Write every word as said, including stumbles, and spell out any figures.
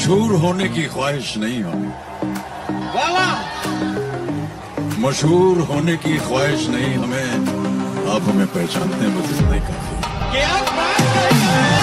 मशहूर होने की ख्वाहिश नहीं हमें, मशहूर होने की ख्वाहिश नहीं हमें, आप हमें पहचानते हैं बस इतना ही काफी।